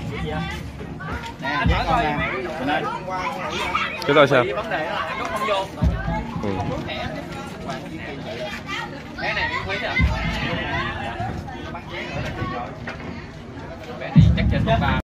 Anh hỏi coi Cái đó sao? vấn đề là anh rút không vô. Cái này miễn phí à? Cái này chắc trên 3